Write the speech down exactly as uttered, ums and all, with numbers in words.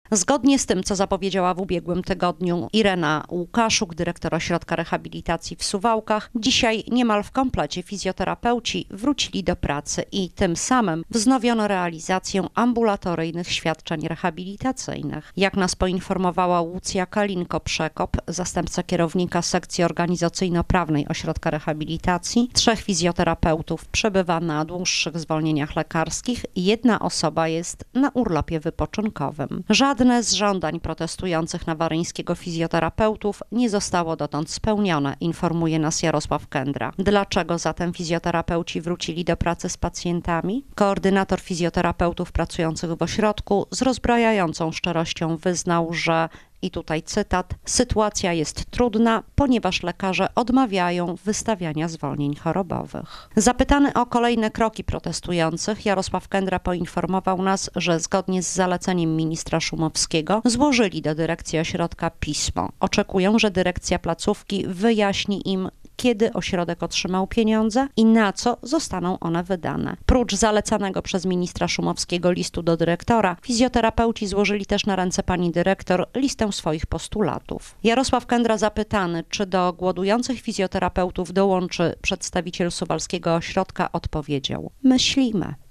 Zgodnie z tym, co zapowiedziała w ubiegłym tygodniu Irena Łukaszuk, dyrektor Ośrodka Rehabilitacji w Suwałkach, dzisiaj niemal w komplecie fizjoterapeuci wrócili do pracy i tym samym wznowiono realizację ambulatoryjnych świadczeń rehabilitacyjnych. Jak nas poinformowała Łucja Kalinko-Przekop, zastępca kierownika sekcji organizacyjno-prawnej Ośrodka Rehabilitacji, trzech fizjoterapeutów przebywa na dłuższych zwolnieniach lekarskich i jedna osoba jest na urlopie wypoczynkowym. Żadne z żądań protestujących na Waryńskiego fizjoterapeutów nie zostało dotąd spełnione, informuje nas Jarosław Kędra. Dlaczego zatem fizjoterapeuci wrócili do pracy z pacjentami? Koordynator fizjoterapeutów pracujących w ośrodku z rozbrajającą szczerością wyznał, że i tutaj cytat: sytuacja jest trudna, ponieważ lekarze odmawiają wystawiania zwolnień chorobowych. Zapytany o kolejne kroki protestujących, Jarosław Kędra poinformował nas, że zgodnie z zaleceniem ministra Szumowskiego złożyli do dyrekcji ośrodka pismo. Oczekują, że dyrekcja placówki wyjaśni im, kiedy ośrodek otrzymał pieniądze i na co zostaną one wydane. Prócz zalecanego przez ministra Szumowskiego listu do dyrektora, fizjoterapeuci złożyli też na ręce pani dyrektor listę swoich postulatów. Jarosław Kędra zapytany, czy do głodujących fizjoterapeutów dołączy przedstawiciel Suwalskiego Ośrodka, odpowiedział: myślimy.